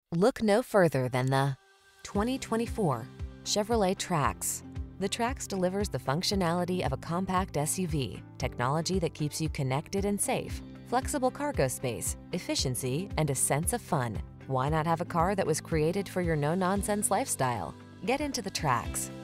Look no further than the 2024 Chevrolet Trax. The Trax delivers the functionality of a compact SUV, technology that keeps you connected and safe, flexible cargo space, efficiency, and a sense of fun. Why not have a car that was created for your no-nonsense lifestyle? Get into the Trax.